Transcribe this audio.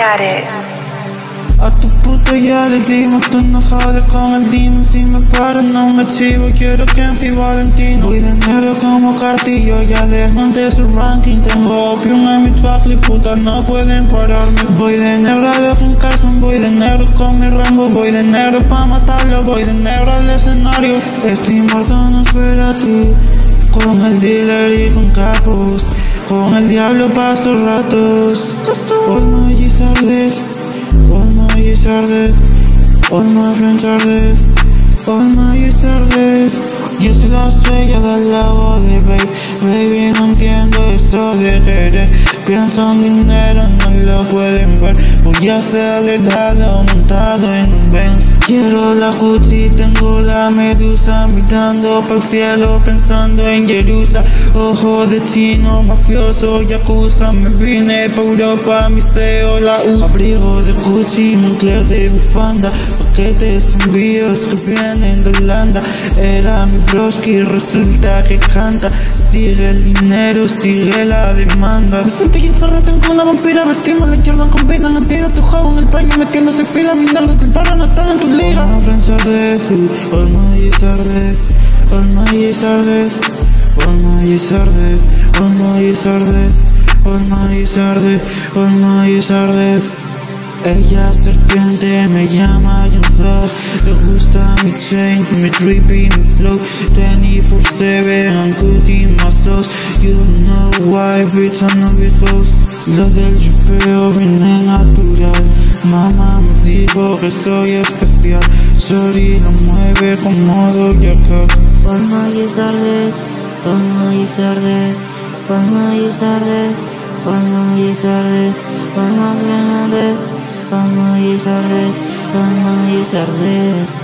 got it. A tu puta ya le dimos, tú no jodes con el dimo. Si me paras no me chivo, quiero que en Valentino. Voy de negro como Cartillo, ya desmonté su ranking. Tengo opium en mi chocolate, puta no pueden pararme. Voy de negro a los Kim Carson, voy de negro con mi Rambo. Voy de negro pa' matarlo, voy de negro al escenario. Estoy muerto, no espera tú. Con el dealer y con capos, con el diablo paso ratos. All my G's are dead, all my G's are dead, all my friends are dead, all my G's are dead. Yo soy la estrella del lago de baby, no entiendo eso de querer. Pienso en dinero, no lo pueden ver. Voy a hacerle dado montado en un Benz. Quiero la Gucci, tengo la medusa, mirando para el cielo, pensando en Jerusalén. Ojo de chino, mafioso, yakuza. Me vine pa' Europa, mi CEO la usa. Abrigo de Gucci, Moncler de bufanda, paquetes, envíos que vienen de Holanda. Era mi broski, resulta que canta. Sigue el dinero, sigue la demanda. Me siento y encerrado, tengo una vampira. Vestimos la Jordan con pena, metida tu juego en el paño, metiéndose fila. Mi nerdo del paro no están en tu liga. All my friends are dead, all my G's are dead, all my G's are dead, all my G's are dead, all my G's are dead, all my G's are dead, all my G's are dead. Ella serpiente me llama Young Thug. Le gusta mi chain, mi drippy, mi flow. 24/7, I'm cooking my sauce. You don't know why, bitch, I know it goes. Lo del tripeo viene natural. Mamá me dijo que soy especial. Sorry, lo mueve como Doja Cat. All my G's are dead, all my G's are dead, all my G's are dead, all my G's are dead, all my friends are dead. All my G's are dead, all my G's are dead.